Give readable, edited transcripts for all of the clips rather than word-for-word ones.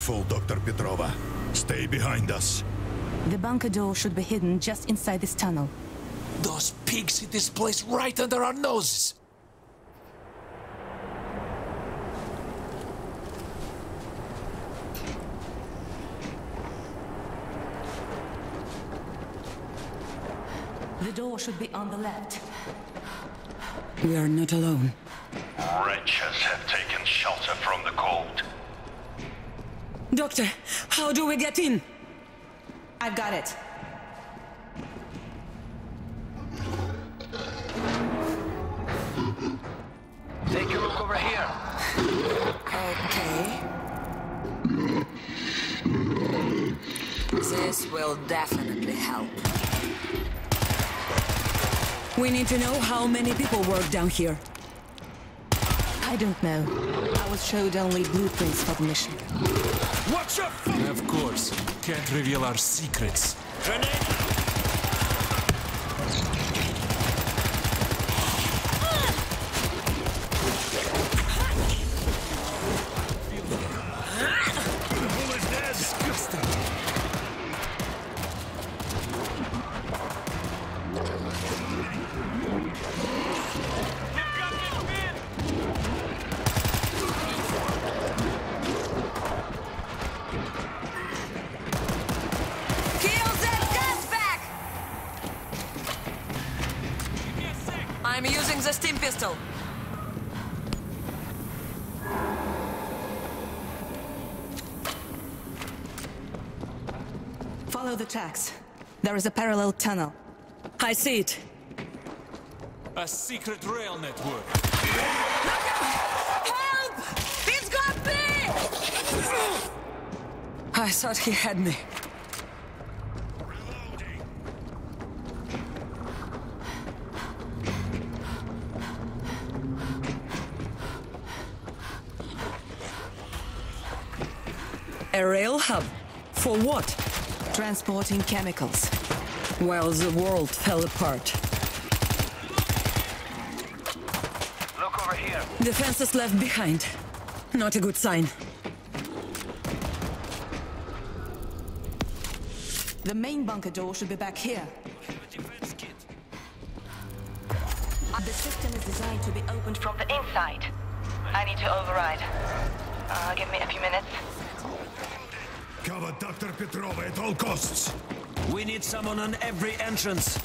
careful, Dr. Petrova. Stay behind us. The bunker door should be hidden just inside this tunnel. Those pigs hid this place right under our noses! The door should be on the left. We are not alone. Wretches have taken shelter from the cold. Doctor, how do we get in? I've got it. Take a look over here. Okay. This will definitely help. We need to know how many people work down here. I don't know. I was showed only blueprints for the mission. Watch your Of course. Can't reveal our secrets. Grenade! I'm using the steam pistol. Follow the tracks. There is a parallel tunnel. I see it. A secret rail network. Help! He's got me! I thought he had me. A rail hub? For what? Transporting chemicals. While the world fell apart. Look over here. Defenses left behind. Not a good sign. The main bunker door should be back here. The system is designed to be opened from the inside. I need to override. Give me a few minutes. Cover Dr. Petrova at all costs. We need someone on every entrance.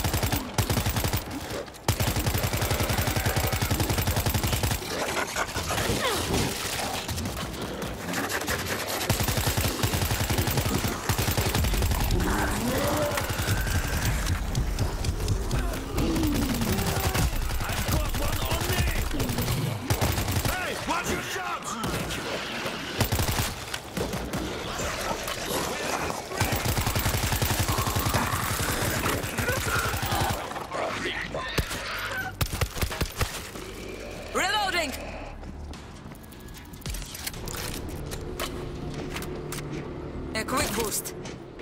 Reloading! A quick boost.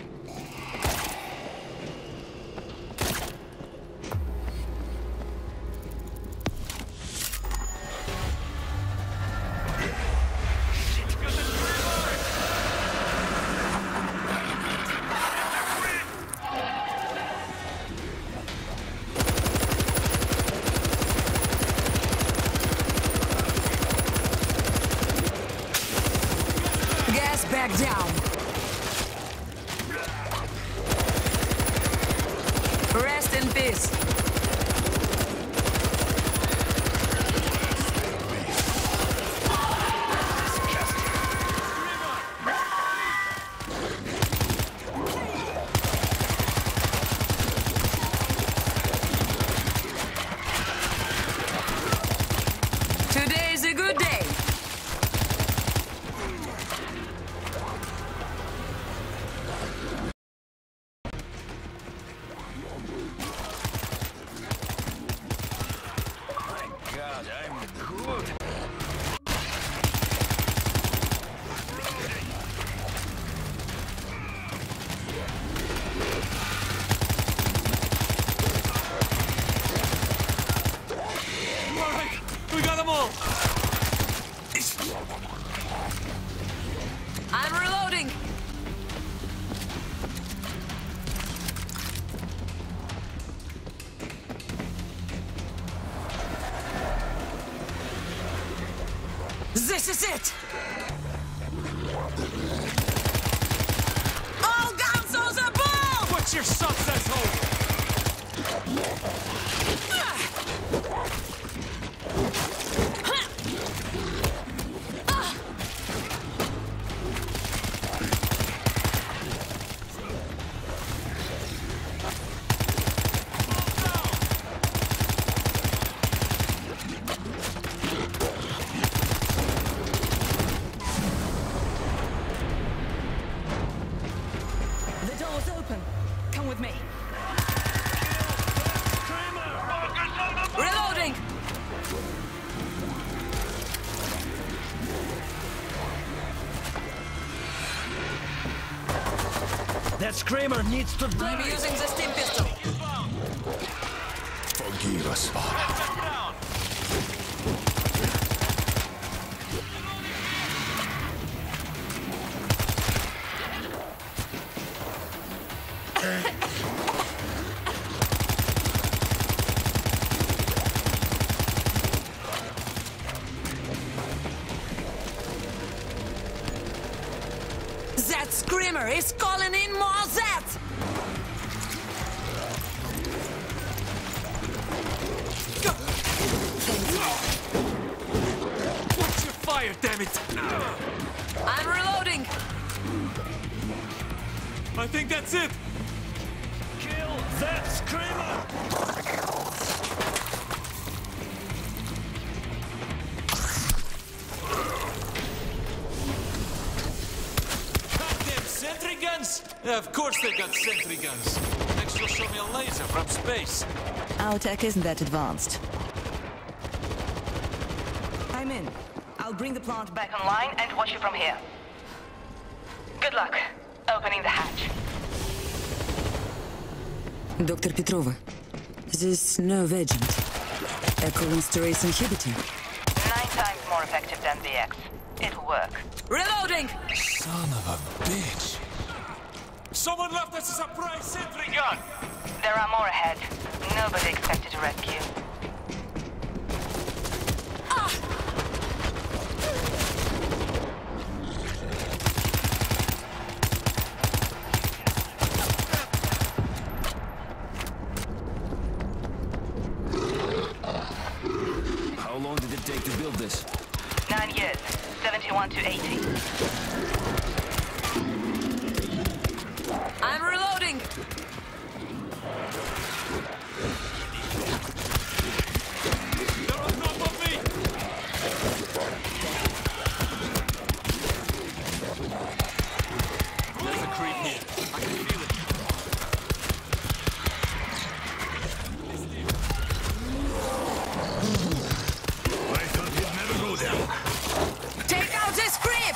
Back down. Rest in peace. Today is a good day. This is it! All guns on the ball! What's your shots, asshole? The door's open. Come with me. Reloading! That screamer needs to I'm die! using the steam pistol. Forgive us, Father. That screamer is calling in more Zeds! Watch your fire, damn it! I'm reloading! I think that's it! Kill that screamer! Goddamn sentry guns! Yeah, of course they got sentry guns. Next you'll show me a laser from space. Our tech isn't that advanced. I'm in. I'll bring the plant back. Back online and watch you from here. Good luck opening the hatch. Dr. Petrova, this nerve agent, a cholinesterase inhibitor. 9 times more effective than the X. It'll work. Reloading! Son of a bitch. Someone left us a surprise sentry gun! There are more ahead. Nobody expected to rescue. How long did it take to build this? 9 years. 71 to 80. I'm reloading! They're on top of me! There's a creep here. I can feel it. I thought he'd never go down. Take out this creep!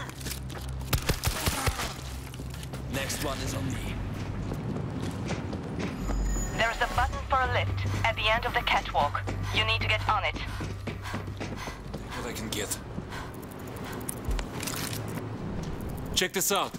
Next one is on me. There is a button for a lift at the end of the catwalk. You need to get on it. What I can get. Check this out.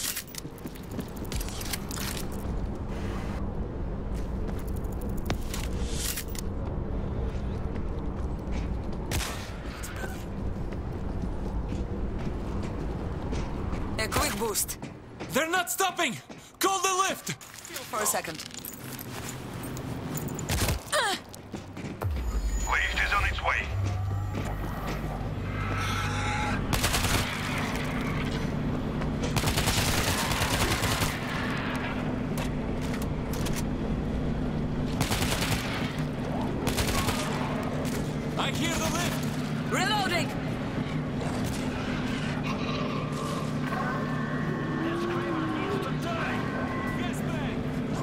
A quick boost. They're not stopping! Call the lift! For a second. Lift is on its way. I hear the lift! Reloading! That screamer needs to die! Yes, man!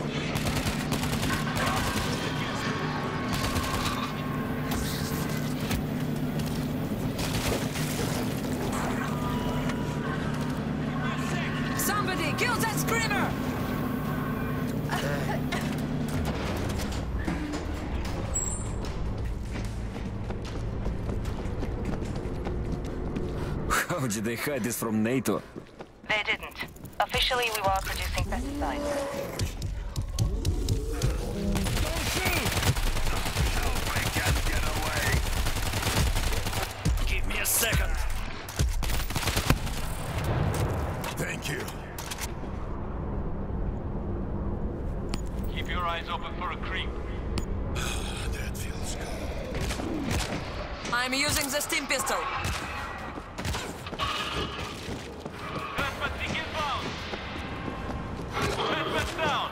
Somebody kill that screamer! How did they hide this from NATO? They didn't. Officially, we were producing pesticides. Give me a second. Thank you. Keep your eyes open for a creep. That feels good. I'm using the steam pistol. Trespassing inbound! Trespass down!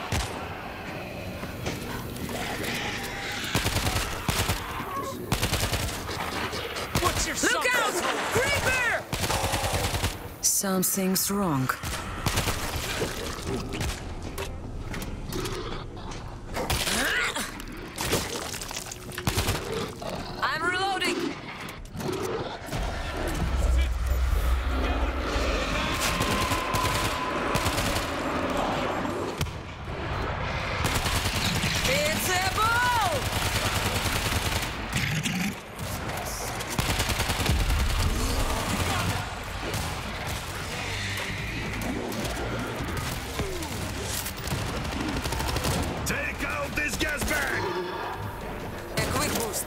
What's your Look out! Creeper! Something's wrong. I'm reloading. It's a ball! Take out this gas bag! A quick boost.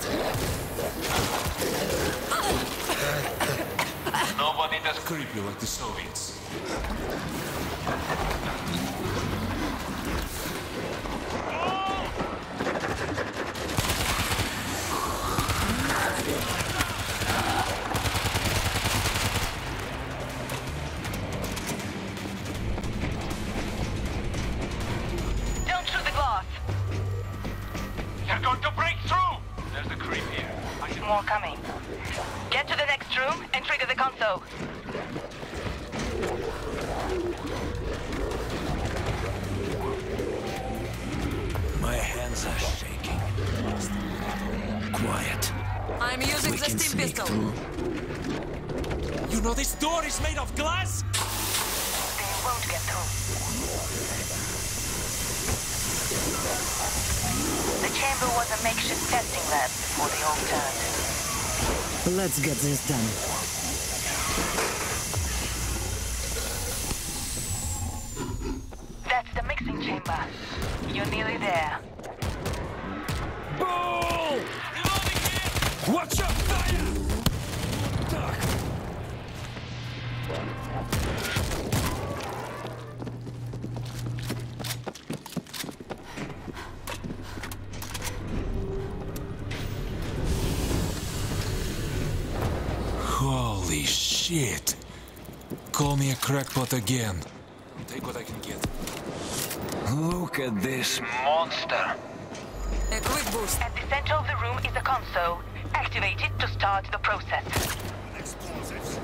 Nobody does creepy like the Soviets. Don't shoot the glass. You're going to break through! There's a creep here. More coming. Get to the next room and trigger the console. My hands are shaking. Quiet. I'm using We the can steam sneak pistol. through. You know this door is made of glass? They won't get through. The chamber was a makeshift testing lab before they all turned. Let's get this done. That's the mixing chamber. You're nearly there. Oh! Watch out! Fire! Duck. Holy shit. Call me a crackpot again. I'll take what I can get. Look at this. Monster! A quick boost. At the center of the room is a console. Activate it to start the process. Explosives.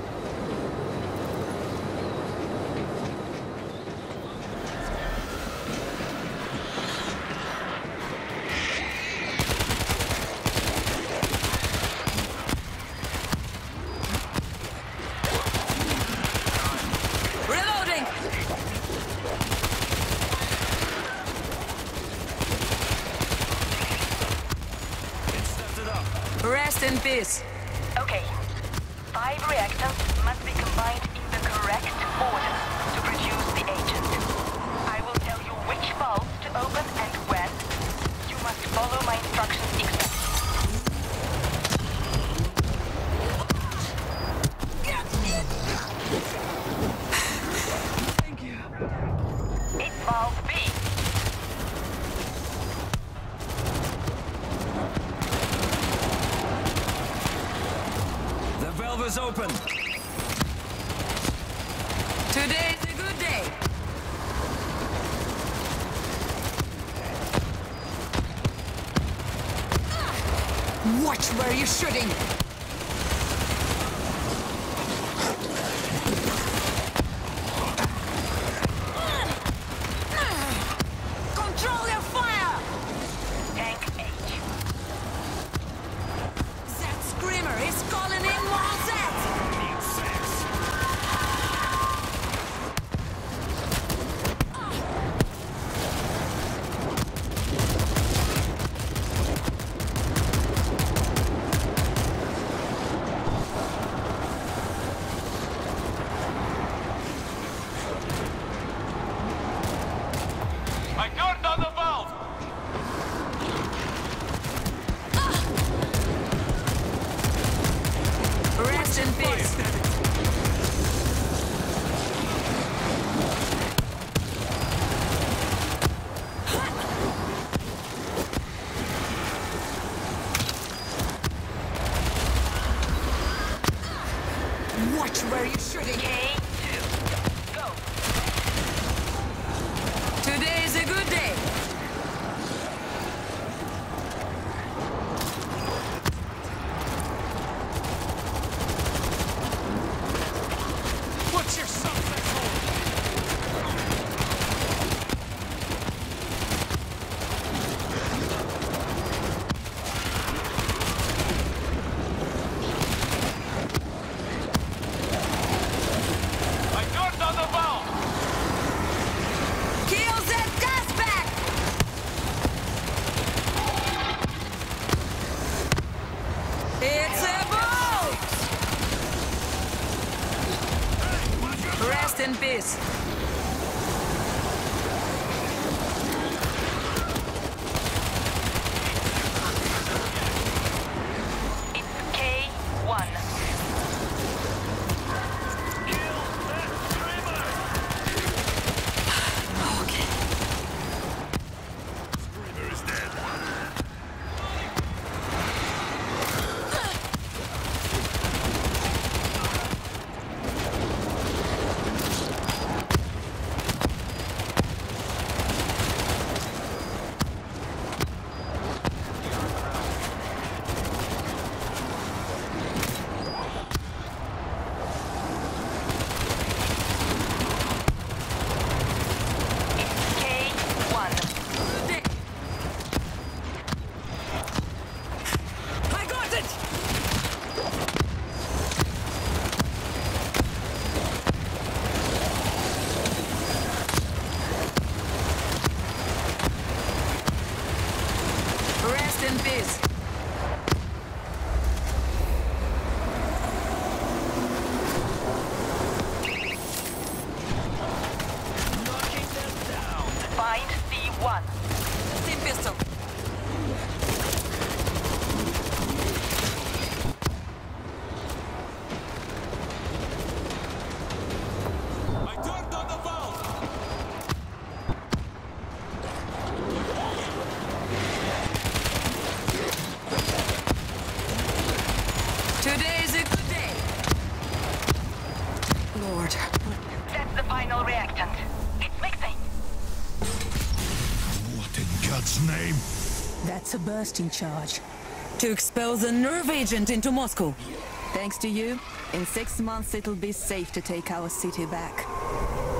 Reloading! Rest in peace. Okay. 5 reactants must be combined in the correct order to produce the agent. I will tell you which valves to open and when. You must follow my instructions exactly. Thank you. It's valve B. The valve is open. Today's a good day. Watch where you're shooting. Control your fire! Tank H. That screamer is calling in more Zeds! Rest in peace. It's K1. Okay. Screamer is dead. K1. I got it! Rest in peace. Find C1. Team pistol. I turned on the valve! Today is a good day. Lord. That's the final reactant. It's mixing. What in God's name? That's a bursting charge. To expel the nerve agent into Moscow. Thanks to you, in 6 months it'll be safe to take our city back.